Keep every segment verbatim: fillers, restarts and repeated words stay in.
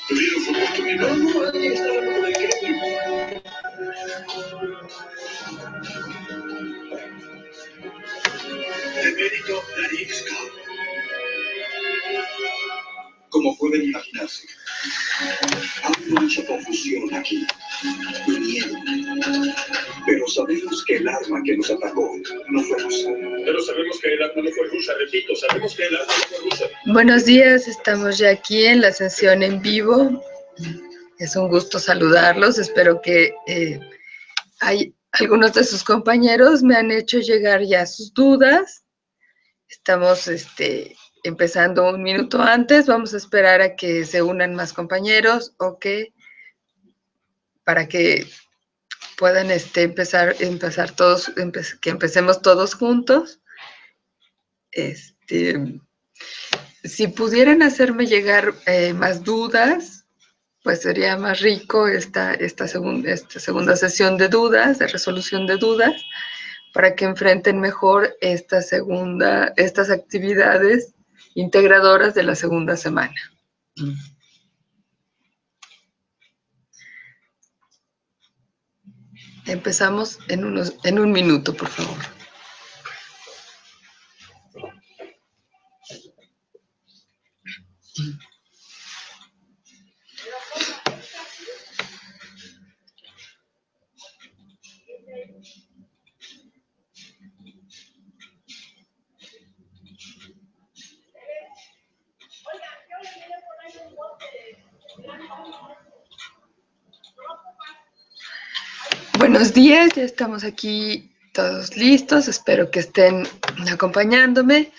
Tuvieron su oportunidad. De mérito Narixka. Como pueden imaginarse, hay mucha confusión aquí y miedo. Pero sabemos que el arma que nos atacó no fue rusa. Pero sabemos que el arma no fue rusa, repito, sabemos que el arma no fue rusa. Buenos días, estamos ya aquí en la sesión en vivo. Es un gusto saludarlos, espero que eh, hay algunos de sus compañeros me han hecho llegar ya sus dudas. Estamos este, empezando un minuto antes, vamos a esperar a que se unan más compañeros o que para que puedan este, empezar, empezar todos, empe que empecemos todos juntos. Este, si pudieran hacerme llegar eh, más dudas, pues sería más rico esta, esta, segun, esta segunda sesión de dudas, de resolución de dudas, para que enfrenten mejor esta segunda, estas actividades integradoras de la segunda semana. Empezamos en, unos, en un minuto, por favor. Buenos días, ya estamos aquí todos listos, espero que estén acompañándome.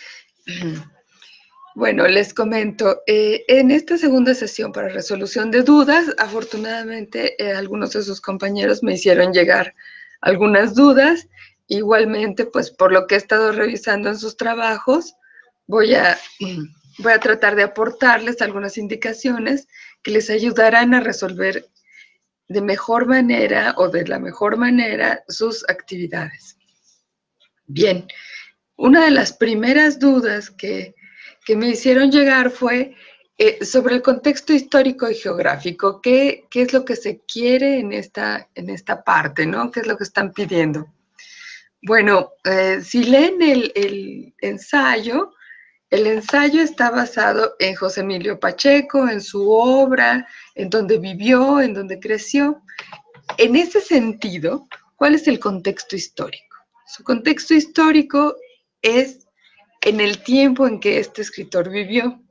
Bueno, les comento, eh, en esta segunda sesión para resolución de dudas, afortunadamente eh, algunos de sus compañeros me hicieron llegar algunas dudas. Igualmente, pues por lo que he estado revisando en sus trabajos, voy a, voy a tratar de aportarles algunas indicaciones que les ayudarán a resolver de mejor manera o de la mejor manera sus actividades. Bien, una de las primeras dudas que, que me hicieron llegar fue eh, sobre el contexto histórico y geográfico. ¿Qué, qué es lo que se quiere en esta, en esta parte, ¿no? ¿Qué es lo que están pidiendo? Bueno, eh, si leen el, el ensayo, el ensayo está basado en José Emilio Pacheco, en su obra, en donde vivió, en donde creció. En ese sentido, ¿cuál es el contexto histórico? Su contexto histórico es en el tiempo en que este escritor vivió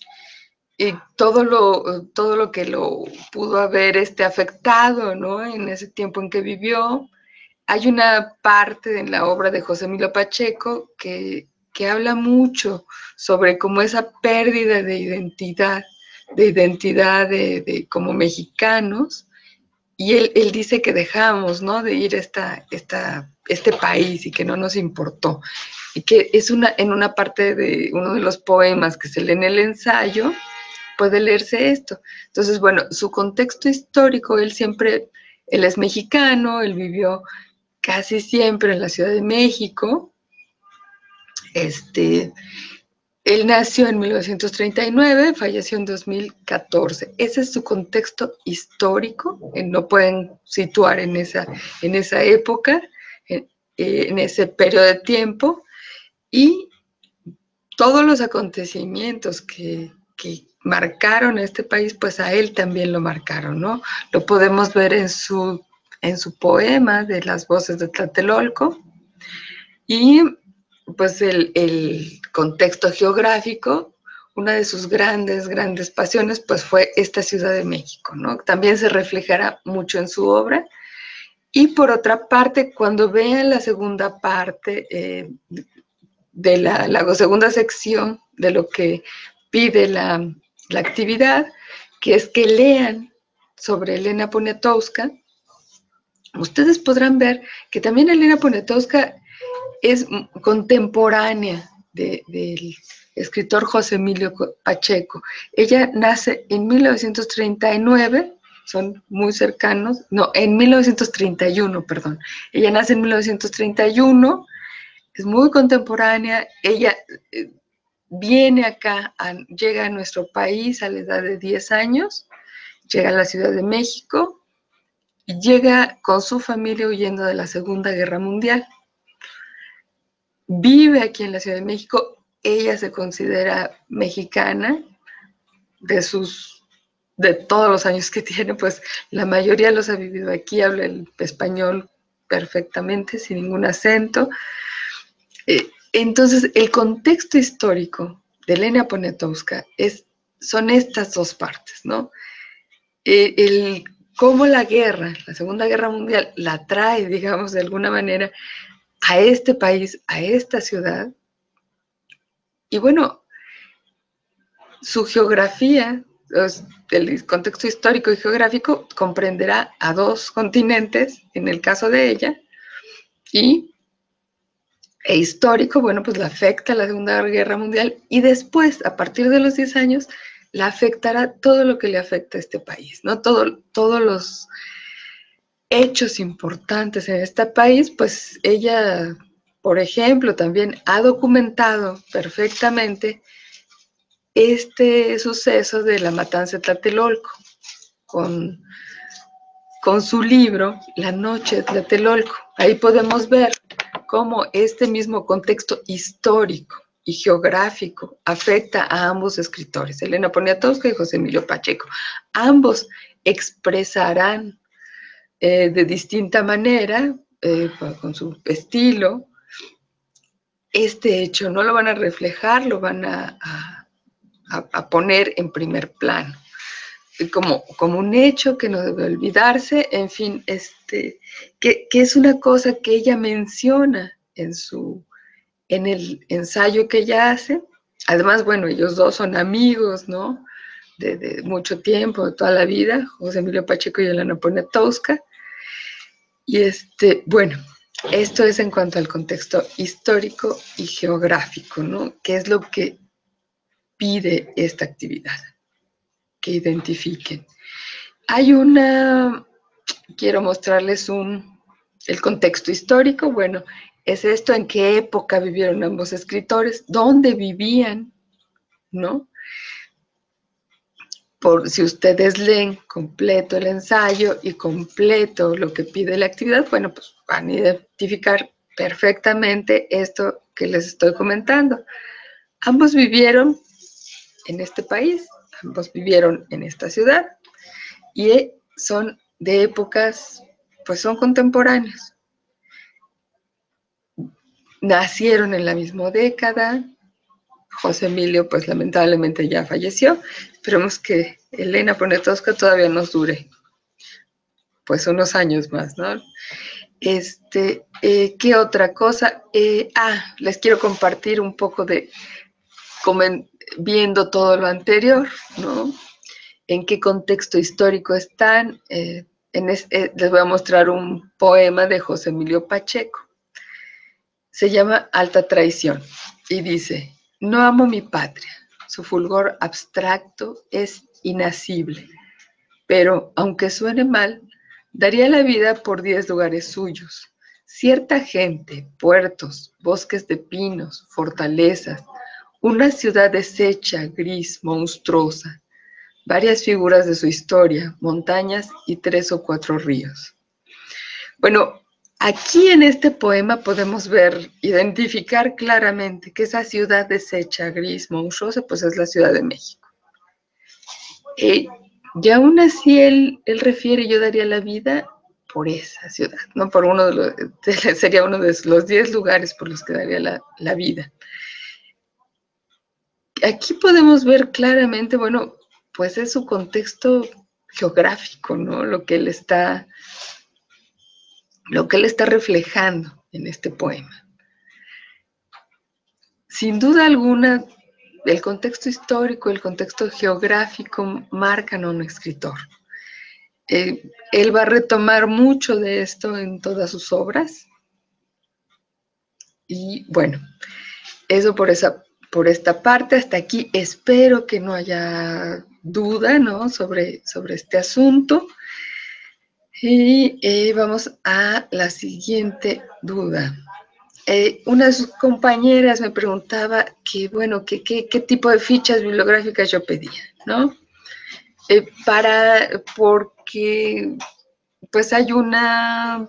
y todo lo, todo lo que lo pudo haber este, afectado, ¿no? En ese tiempo en que vivió. Hay una parte en la obra de José Emilio Pacheco que, que habla mucho sobre cómo esa pérdida de identidad, de identidad de, de como mexicanos. Y él, él dice que dejamos, ¿no?, de ir a esta, esta, este país y que no nos importó. Y que es una, en una parte de uno de los poemas que se lee en el ensayo, puede leerse esto. Entonces, bueno, su contexto histórico, él siempre, él es mexicano, él vivió casi siempre en la Ciudad de México. Este... Él nació en mil novecientos treinta y nueve, falleció en dos mil catorce. Ese es su contexto histórico, no pueden situar en esa, en esa época, en, en ese periodo de tiempo, y todos los acontecimientos que, que marcaron a este país, pues a él también lo marcaron, ¿no? Lo podemos ver en su, en su poema de Las voces de Tlatelolco, y pues el, el contexto geográfico, una de sus grandes, grandes pasiones, pues fue esta Ciudad de México, ¿no? También se reflejará mucho en su obra. Y por otra parte, cuando vean la segunda parte eh, de la, la segunda sección de lo que pide la, la actividad, que es que lean sobre Elena Poniatowska, ustedes podrán ver que también Elena Poniatowska es contemporánea de, del escritor José Emilio Pacheco. Ella nace en mil novecientos treinta y nueve, son muy cercanos, no, en mil novecientos treinta y uno, perdón. Ella nace en mil novecientos treinta y uno, es muy contemporánea, ella eh, viene acá, a, llega a nuestro país a la edad de diez años, llega a la Ciudad de México y llega con su familia huyendo de la Segunda Guerra Mundial. Vive aquí en la Ciudad de México, ella se considera mexicana, de sus, de todos los años que tiene, pues la mayoría los ha vivido aquí, habla el español perfectamente, sin ningún acento. Eh, entonces, el contexto histórico de Elena Poniatowska es, son estas dos partes, ¿no? Eh, el, cómo la guerra, la Segunda Guerra Mundial, la trae, digamos, de alguna manera, a este país, a esta ciudad. Y bueno, su geografía, el contexto histórico y geográfico comprenderá a dos continentes, en el caso de ella, y e histórico, bueno, pues la afecta la Segunda Guerra Mundial y después, a partir de los diez años, la afectará todo lo que le afecta a este país, ¿no? Todo, todos los hechos importantes en este país, pues ella, por ejemplo, también ha documentado perfectamente este suceso de la matanza de Tlatelolco, con, con su libro La Noche de Tlatelolco. Ahí podemos ver cómo este mismo contexto histórico y geográfico afecta a ambos escritores, Elena Poniatowska y José Emilio Pacheco. Ambos expresarán eh, de distinta manera, eh, con su estilo, este hecho, no lo van a reflejar, lo van a, a, a poner en primer plano. Como, como un hecho que no debe olvidarse, en fin, este, que, que es una cosa que ella menciona en, su, en el ensayo que ella hace. Además, bueno, ellos dos son amigos, ¿no? De, de mucho tiempo, de toda la vida, José Emilio Pacheco y Elena Poniatowska. Y este, bueno, esto es en cuanto al contexto histórico y geográfico, ¿no? ¿Qué es lo que pide esta actividad? Que identifiquen. Hay una, quiero mostrarles un, el contexto histórico, bueno, es esto, en qué época vivieron ambos escritores, dónde vivían, ¿no? Por, si ustedes leen completo el ensayo y completo lo que pide la actividad, bueno, pues van a identificar perfectamente esto que les estoy comentando. Ambos vivieron en este país, ambos vivieron en esta ciudad y son de épocas, pues son contemporáneos. Nacieron en la misma década. José Emilio, pues lamentablemente ya falleció. Esperemos que Elena Poniatowska todavía nos dure, pues unos años más, ¿no? Este, eh, ¿qué otra cosa? Eh, ah, les quiero compartir un poco de, viendo todo lo anterior, ¿no? En qué contexto histórico están. Eh, en es, eh, les voy a mostrar un poema de José Emilio Pacheco. Se llama Alta Traición y dice: no amo mi patria, su fulgor abstracto es inacible, pero, aunque suene mal, daría la vida por diez lugares suyos. Cierta gente, puertos, bosques de pinos, fortalezas, una ciudad deshecha, gris, monstruosa, varias figuras de su historia, montañas y tres o cuatro ríos. Bueno, aquí en este poema podemos ver, identificar claramente que esa ciudad deshecha, gris, monstruosa, pues es la Ciudad de México. Eh, y aún así él, él refiere, yo daría la vida por esa ciudad, ¿no? Por uno de los, sería uno de los diez lugares por los que daría la, la vida. Aquí podemos ver claramente, bueno, pues es su contexto geográfico, ¿no? Lo que él está, lo que él está reflejando en este poema. Sin duda alguna, el contexto histórico, el contexto geográfico marcan a un escritor. Eh, él va a retomar mucho de esto en todas sus obras. Y bueno, eso por, esa, por esta parte. Hasta aquí espero que no haya duda, ¿no? sobre, sobre este asunto. Y eh, vamos a la siguiente duda. Eh, una de sus compañeras me preguntaba que, bueno, que, que, qué tipo de fichas bibliográficas yo pedía, ¿no? eh, para, porque pues hay una,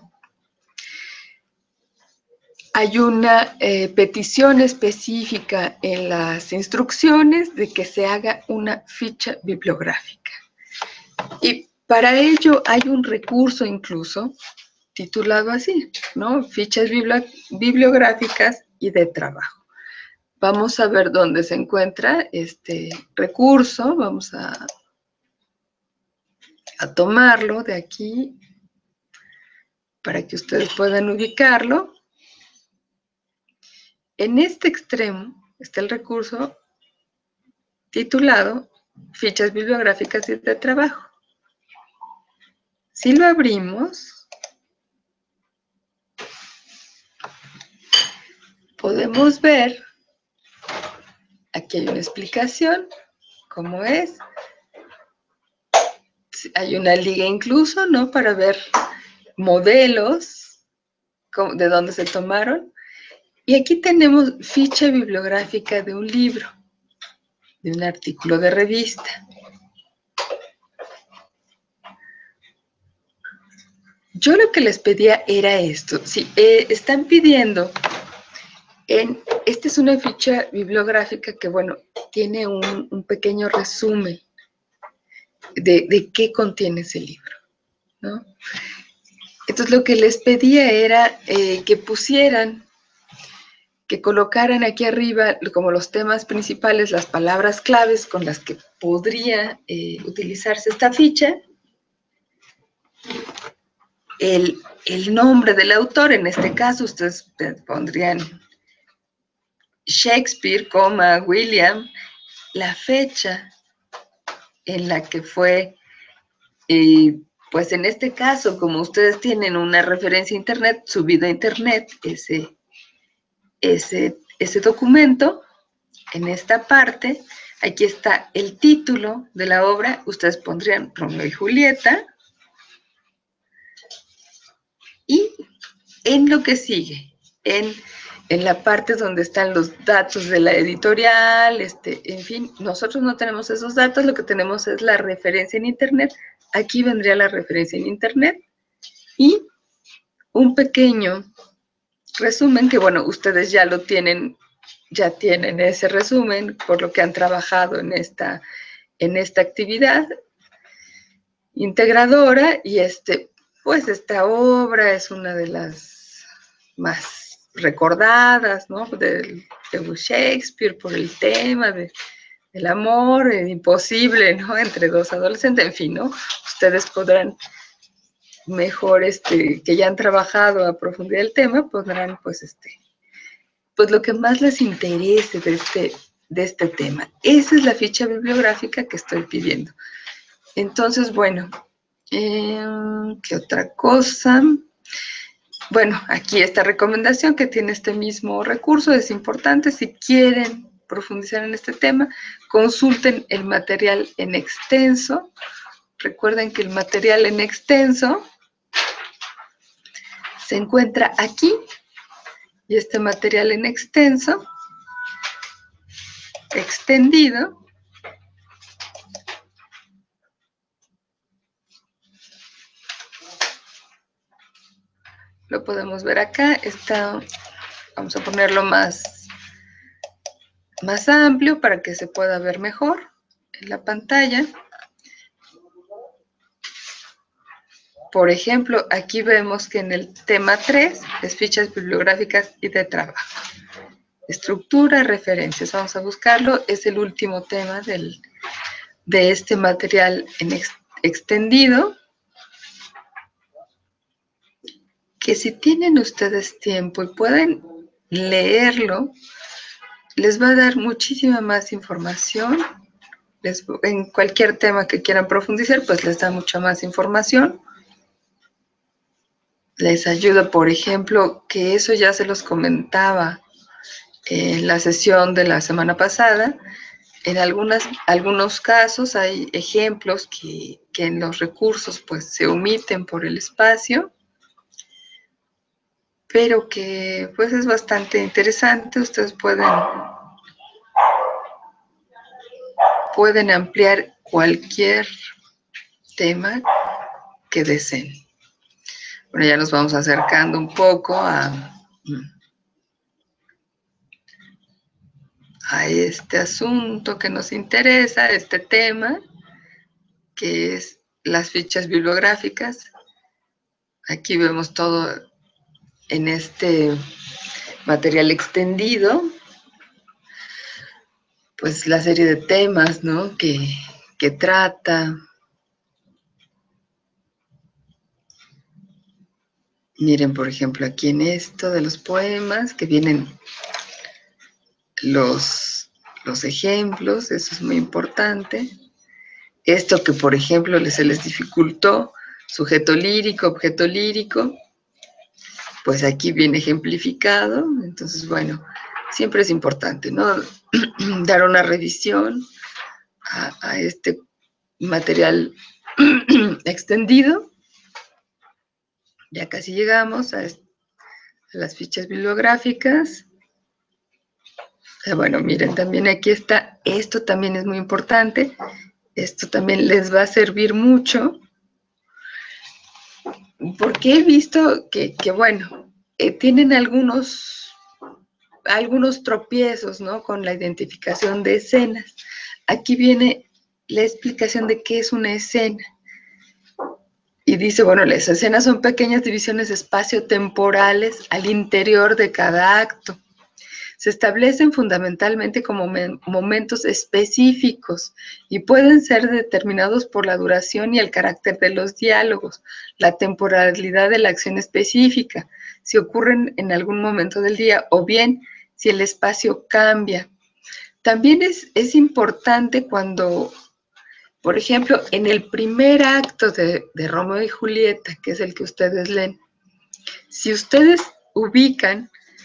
hay una eh, petición específica en las instrucciones de que se haga una ficha bibliográfica. Y para ello hay un recurso incluso titulado así, ¿no? Fichas bibliográficas y de trabajo. Vamos a ver dónde se encuentra este recurso. Vamos a, a tomarlo de aquí para que ustedes puedan ubicarlo. En este extremo está el recurso titulado Fichas bibliográficas y de trabajo. Si lo abrimos, podemos ver, aquí hay una explicación, cómo es. Hay una liga incluso, ¿no? Para ver modelos de dónde se tomaron. Y aquí tenemos ficha bibliográfica de un libro, de un artículo de revista. Yo lo que les pedía era esto. Sí, eh, están pidiendo, en, esta es una ficha bibliográfica que, bueno, tiene un, un pequeño resumen de, de qué contiene ese libro, ¿no? Entonces lo que les pedía era eh, que pusieran, que colocaran aquí arriba como los temas principales, las palabras claves con las que podría eh, utilizarse esta ficha, el, el nombre del autor, en este caso ustedes pondrían Shakespeare, coma, William, la fecha en la que fue, eh, pues en este caso, como ustedes tienen una referencia a internet, subido a internet ese, ese, ese documento, en esta parte, aquí está el título de la obra, ustedes pondrían Romeo y Julieta, y en lo que sigue, en, en la parte donde están los datos de la editorial, este, en fin, nosotros no tenemos esos datos, lo que tenemos es la referencia en internet, aquí vendría la referencia en internet, y un pequeño resumen que, bueno, ustedes ya lo tienen, ya tienen ese resumen por lo que han trabajado en esta, en esta actividad integradora, y este, pues esta obra es una de las más recordadas, ¿no? De, de Shakespeare por el tema de, del amor, el imposible, ¿no? Entre dos adolescentes, en fin, ¿no? Ustedes podrán mejor, este, que ya han trabajado a profundidad el tema, podrán, pues, este, pues lo que más les interese de este, de este tema. Esa es la ficha bibliográfica que estoy pidiendo. Entonces, bueno, eh, ¿qué otra cosa? Bueno, aquí esta recomendación que tiene este mismo recurso es importante. Si quieren profundizar en este tema, consulten el material en extenso. Recuerden que el material en extenso se encuentra aquí, y este material en extenso, extendido, lo podemos ver acá. Está, vamos a ponerlo más, más amplio para que se pueda ver mejor en la pantalla. Por ejemplo, aquí vemos que en el tema tres es fichas bibliográficas y de trabajo. Estructura, referencias. Vamos a buscarlo. Es el último tema del, de este material en ex, extendido. Que si tienen ustedes tiempo y pueden leerlo, les va a dar muchísima más información. Les, en cualquier tema que quieran profundizar, pues les da mucha más información. Les ayuda, por ejemplo, que eso ya se los comentaba en la sesión de la semana pasada. En algunas, algunos casos hay ejemplos que, que en los recursos pues se omiten por el espacio, pero que pues es bastante interesante. Ustedes pueden pueden ampliar cualquier tema que deseen. Bueno, ya nos vamos acercando un poco a, a este asunto que nos interesa, este tema, que es las fichas bibliográficas. Aquí vemos todo en este material extendido, pues la serie de temas, ¿no?, que, que trata. Miren, por ejemplo, aquí en esto de los poemas, que vienen los, los ejemplos, eso es muy importante. Esto que, por ejemplo, se les dificultó, sujeto lírico, objeto lírico, pues aquí viene ejemplificado. Entonces, bueno, siempre es importante, ¿no?, dar una revisión a, a este material extendido. Ya casi llegamos a, a las fichas bibliográficas. Bueno, miren, también aquí está, esto también es muy importante, esto también les va a servir mucho, porque he visto que, que bueno, eh, tienen algunos, algunos tropiezos, ¿no?, con la identificación de escenas. Aquí viene la explicación de qué es una escena. Y dice, bueno, las escenas son pequeñas divisiones espacio-temporales al interior de cada acto. Se establecen fundamentalmente como momentos específicos y pueden ser determinados por la duración y el carácter de los diálogos, la temporalidad de la acción específica, si ocurren en algún momento del día o bien si el espacio cambia. También es, es importante cuando, por ejemplo, en el primer acto de, de Romeo y Julieta, que es el que ustedes leen, si ustedes ubican,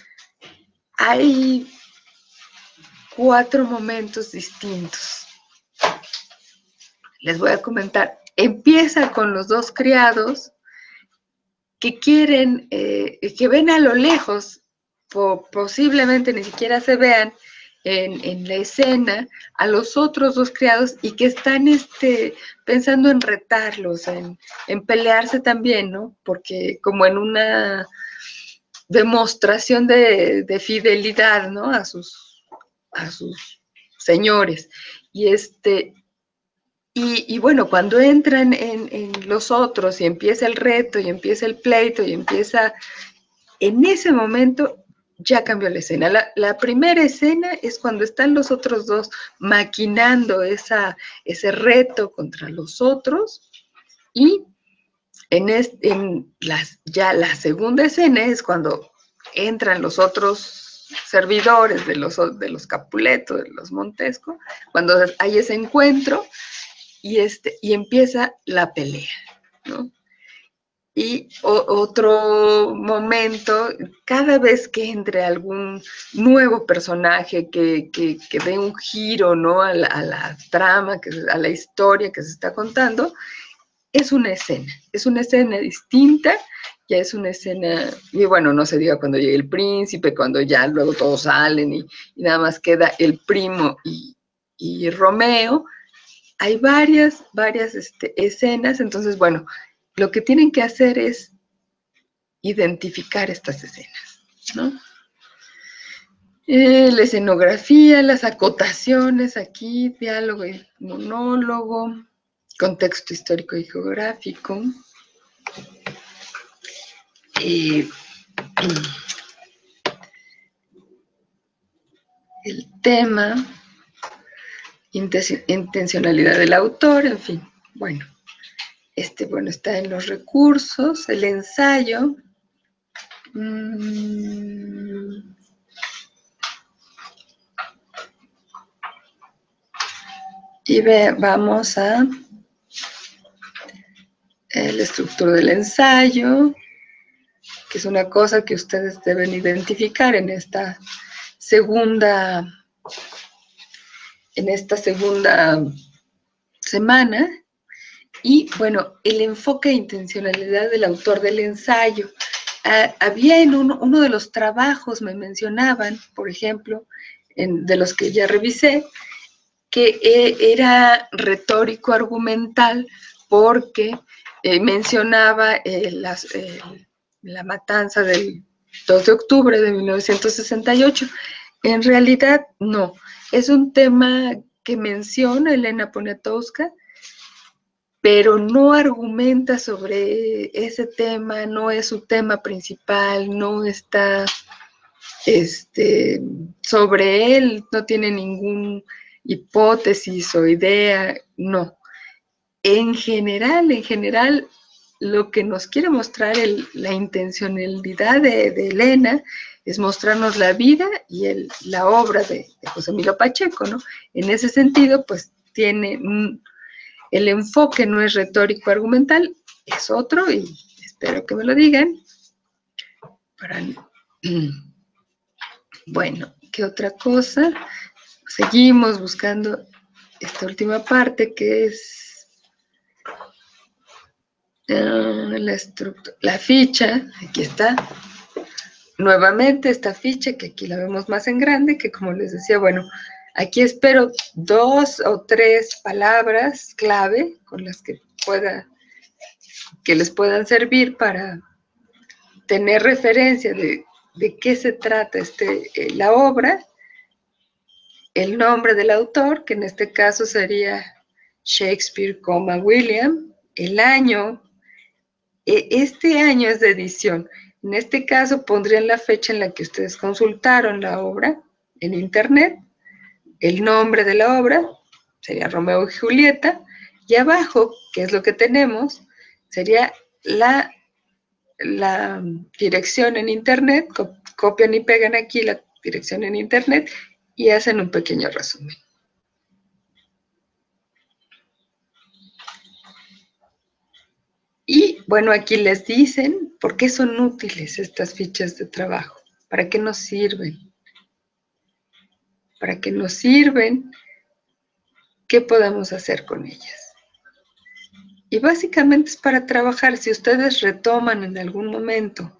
hay cuatro momentos distintos. Les voy a comentar. Empieza con los dos criados que quieren, eh, que ven a lo lejos, po posiblemente ni siquiera se vean en, en la escena, a los otros dos criados y que están este, pensando en retarlos, en, en pelearse también, ¿no? Porque como en una demostración de, de fidelidad, ¿no?, a sus, a sus señores. Y este, y, y bueno, cuando entran en, en los otros y empieza el reto y empieza el pleito y empieza, en ese momento ya cambió la escena. La, la primera escena es cuando están los otros dos maquinando esa, ese reto contra los otros, y en, este, en las, ya la segunda escena es cuando entran los otros servidores de los, de los Capuleto, de los Montesco, cuando hay ese encuentro y, este, y empieza la pelea, ¿no? Y o, otro momento, cada vez que entre algún nuevo personaje que, que, que dé un giro, ¿no?, a la, a la trama, que, a la historia que se está contando, es una escena, es una escena distinta, ya es una escena, y bueno, no se diga cuando llegue el príncipe, cuando ya luego todos salen y, y nada más queda el primo y, y Romeo. Hay varias, varias este, escenas, entonces, bueno, lo que tienen que hacer es identificar estas escenas, ¿no? Eh, la escenografía, las acotaciones aquí, diálogo y monólogo, contexto histórico y geográfico, eh, el tema, intencionalidad del autor, en fin, bueno. Este, bueno, está en los recursos, el ensayo. Mm, y ve, vamos a eh, la estructura del ensayo, que es una cosa que ustedes deben identificar en esta segunda, en esta segunda semana. Y bueno, el enfoque e intencionalidad del autor del ensayo. Ah, había en uno, uno de los trabajos, me mencionaban, por ejemplo, en, de los que ya revisé, que eh, era retórico argumental porque eh, mencionaba eh, las, eh, la matanza del dos de octubre de mil novecientos sesenta y ocho. En realidad, no. Es un tema que menciona Elena Poniatowska, pero no argumenta sobre ese tema, no es su tema principal, no está este, sobre él, no tiene ninguna hipótesis o idea, no. En general, en general, lo que nos quiere mostrar el, la intencionalidad de, de Elena es mostrarnos la vida y el, la obra de, de José Emilio Pacheco, ¿no? En ese sentido, pues tiene un, el enfoque no es retórico argumental, es otro y espero que me lo digan. Para, bueno, ¿qué otra cosa? Seguimos buscando esta última parte que es uh, la, la ficha, aquí está. Nuevamente esta ficha, que aquí la vemos más en grande, que como les decía, bueno, aquí espero dos o tres palabras clave con las que pueda, que les puedan servir para tener referencia de, de qué se trata este, eh, la obra, el nombre del autor, que en este caso sería Shakespeare, William, el año, eh, este año es de edición. En este caso pondrían la fecha en la que ustedes consultaron la obra en internet, el nombre de la obra, sería Romeo y Julieta, y abajo, que es lo que tenemos, sería la, la dirección en internet, copian y pegan aquí la dirección en internet y hacen un pequeño resumen. Y bueno, aquí les dicen por qué son útiles estas fichas de trabajo, para qué nos sirven, para qué nos sirven, qué podemos hacer con ellas. Y básicamente es para trabajar. Si ustedes retoman en algún momento,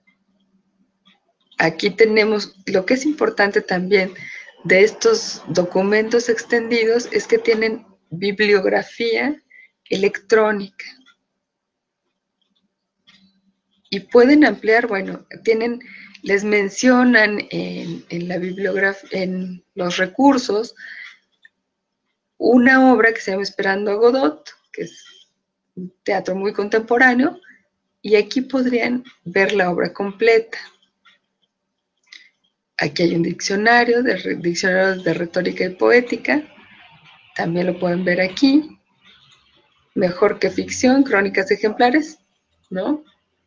aquí tenemos lo que es importante también de estos documentos extendidos, es que tienen bibliografía electrónica. Y pueden ampliar, bueno, tienen, les mencionan en, en la bibliografía, en los recursos, una obra que se llama Esperando a Godot, que es un teatro muy contemporáneo, y aquí podrían ver la obra completa. Aquí hay un diccionario, de, diccionario de retórica y poética, también lo pueden ver aquí. Mejor que ficción, crónicas ejemplares, ¿no?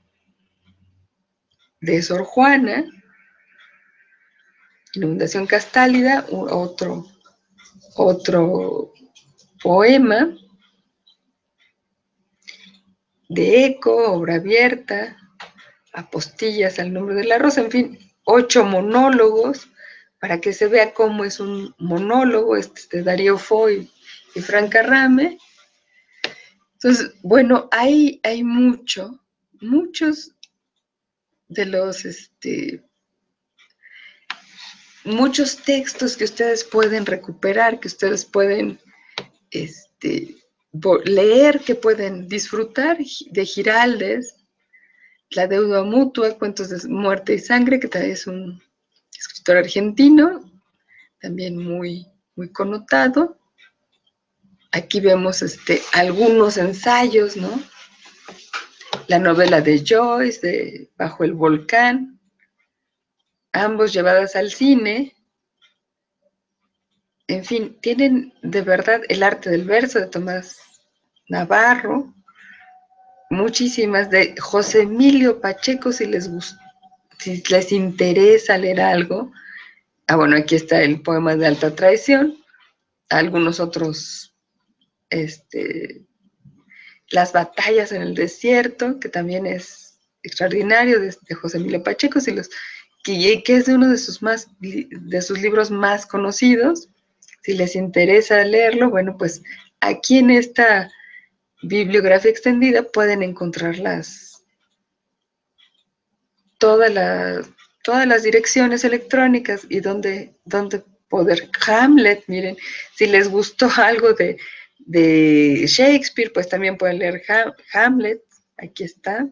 De Sor Juana, Inundación Castálida, otro, otro poema, de Eco, Obra Abierta, Apostillas al Nombre de la Rosa, en fin, ocho monólogos, para que se vea cómo es un monólogo, este de Darío Foy y Franca Rame. Entonces, bueno, hay, hay mucho, muchos de los, este, muchos textos que ustedes pueden recuperar, que ustedes pueden este, leer, que pueden disfrutar de Giraldes, La Deuda Mutua, Cuentos de Muerte y Sangre, que también es un escritor argentino, también muy, muy connotado. Aquí vemos este, algunos ensayos, ¿no? La novela de Joyce, de Bajo el Volcán, ambos llevadas al cine. En fin, tienen de verdad El arte del verso de Tomás Navarro, muchísimas de José Emilio Pacheco, si les gusta, si les interesa leer algo. Ah, bueno, aquí está el poema de Alta Traición, algunos otros, este, Las batallas en el desierto, que también es extraordinario, de, de José Emilio Pacheco, si los, que, que es de uno de sus, más, de sus libros más conocidos. Si les interesa leerlo, bueno, pues aquí en esta bibliografía extendida pueden encontrar las, todas las, todas las direcciones electrónicas y donde, donde poder. Hamlet, miren, si les gustó algo de, de Shakespeare, pues también pueden leer Ham, Hamlet, aquí está.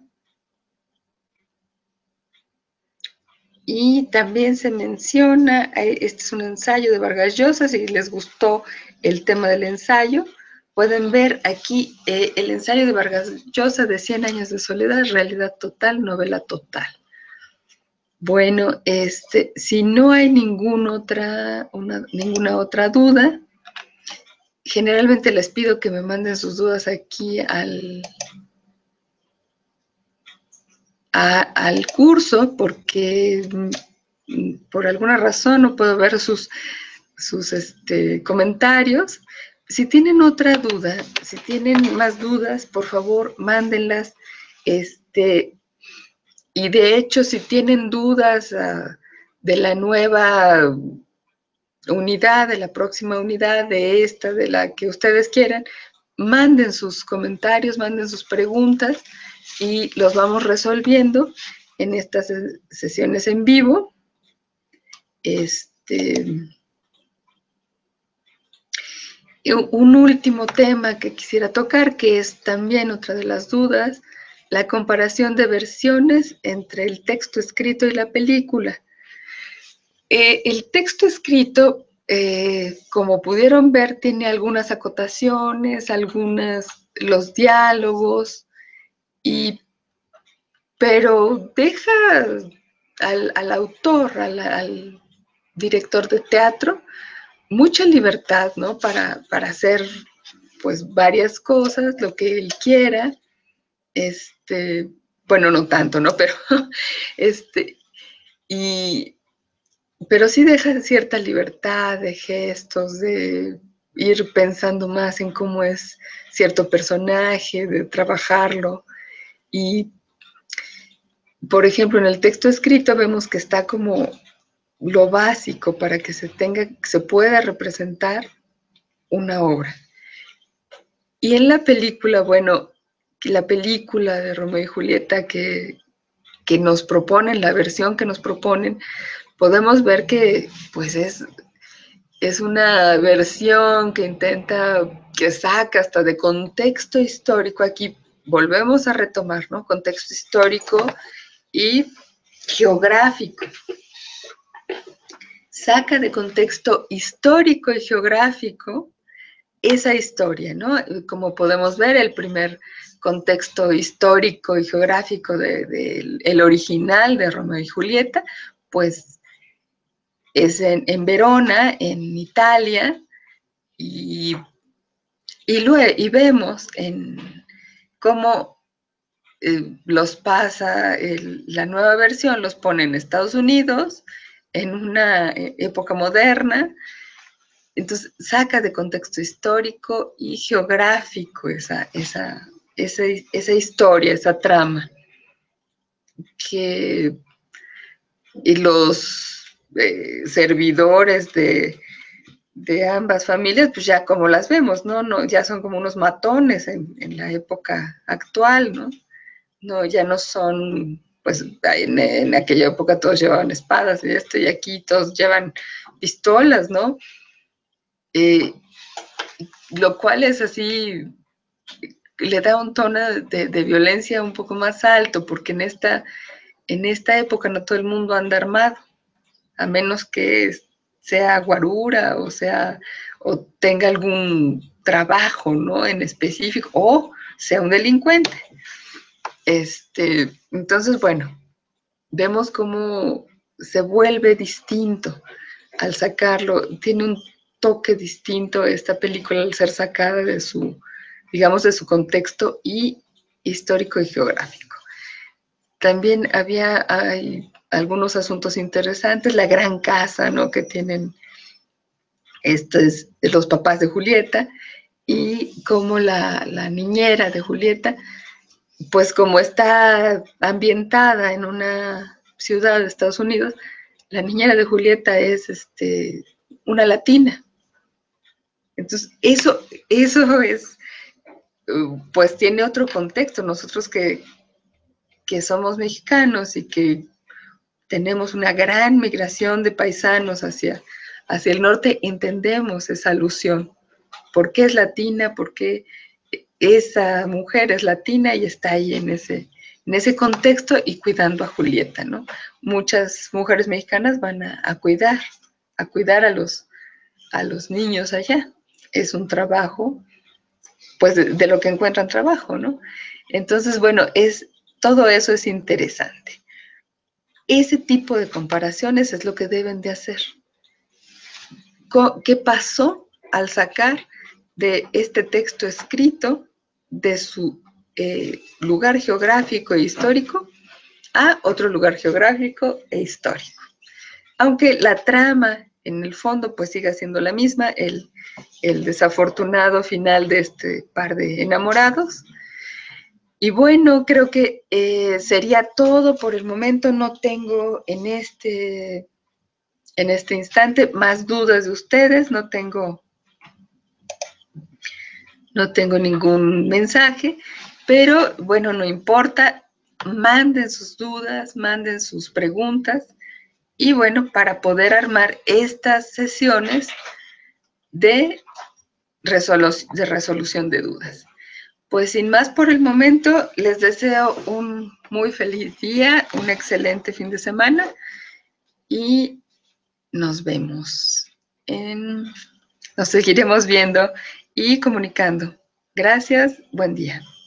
Y también se menciona, este es un ensayo de Vargas Llosa, si les gustó el tema del ensayo, pueden ver aquí eh, el ensayo de Vargas Llosa de Cien años de soledad, realidad total, novela total. Bueno, este, si no hay ninguna otra, una, ninguna otra duda, generalmente les pido que me manden sus dudas aquí al, a, al curso, porque por alguna razón no puedo ver sus, sus este, comentarios. Si tienen otra duda, si tienen más dudas, por favor, mándenlas. Este, y de hecho, si tienen dudas uh, de la nueva unidad, de la próxima unidad, de esta, de la que ustedes quieran, manden sus comentarios, manden sus preguntas y los vamos resolviendo en estas sesiones en vivo. Este, un último tema que quisiera tocar, que es también otra de las dudas, la comparación de versiones entre el texto escrito y la película. Eh, el texto escrito, eh, como pudieron ver, tiene algunas acotaciones, algunas, los diálogos, y, pero deja al, al autor, al, al director de teatro, mucha libertad, ¿no? Para, para hacer, pues, varias cosas, lo que él quiera. Este, bueno, no tanto, ¿no? Pero, este, y, pero sí deja cierta libertad de gestos, de ir pensando más en cómo es cierto personaje, de trabajarlo. Y, por ejemplo, en el texto escrito vemos que está como lo básico para que se tenga, se pueda representar una obra. Y en la película, bueno, la película de Romeo y Julieta que, que nos proponen, la versión que nos proponen, podemos ver que pues es, es una versión que intenta, que saca hasta de contexto histórico. Aquí volvemos a retomar, ¿no? Contexto histórico y geográfico. Saca de contexto histórico y geográfico esa historia, ¿no? Como podemos ver, el primer contexto histórico y geográfico del de, de el original de Romeo y Julieta, pues es en, en Verona, en Italia, y, y, luego, y vemos en cómo eh, los pasa el, la nueva versión, los pone en Estados Unidos, en una época moderna. Entonces, saca de contexto histórico y geográfico esa, esa, esa, esa historia, esa trama. Que, y los eh, servidores de, de ambas familias, pues ya como las vemos, ¿no? no ya son como unos matones en, en la época actual, ¿no? No, ya no son, pues en, en aquella época todos llevaban espadas y esto, y aquí todos llevan pistolas, ¿no? Eh, lo cual es así, le da un tono de, de, violencia un poco más alto, porque en esta, en esta época no todo el mundo anda armado, a menos que sea guarura o sea, o tenga algún trabajo, ¿no? En específico, o sea un delincuente. Este, entonces, bueno, vemos cómo se vuelve distinto al sacarlo, tiene un toque distinto esta película al ser sacada de su, digamos, de su contexto y histórico y geográfico. También había hay algunos asuntos interesantes, la gran casa, ¿no? Que tienen estos, los papás de Julieta, y como la, la niñera de Julieta, pues como está ambientada en una ciudad de Estados Unidos, la niñera de Julieta es este, una latina. Entonces, eso, eso es, pues tiene otro contexto. Nosotros que, que somos mexicanos y que tenemos una gran migración de paisanos hacia, hacia el norte, entendemos esa alusión. ¿Por qué es latina? ¿Por qué esa mujer es latina y está ahí en ese, en ese contexto y cuidando a Julieta, ¿no? Muchas mujeres mexicanas van a, a cuidar, a cuidar a los, a los niños allá. Es un trabajo, pues, de, de lo que encuentran trabajo, ¿no? Entonces, bueno, es, todo eso es interesante. Ese tipo de comparaciones es lo que deben de hacer. ¿Qué pasó al sacar de este texto escrito de su eh, lugar geográfico e histórico a otro lugar geográfico e histórico? Aunque la trama en el fondo pues siga siendo la misma, el, el desafortunado final de este par de enamorados. Y bueno, creo que eh, sería todo por el momento. No tengo en este, en este instante más dudas de ustedes, no tengo, no tengo ningún mensaje, pero bueno, no importa, manden sus dudas, manden sus preguntas y bueno, para poder armar estas sesiones de, resolu de resolución de dudas. Pues sin más por el momento, les deseo un muy feliz día, un excelente fin de semana y nos vemos. En, nos seguiremos viendo y comunicando. Gracias, buen día.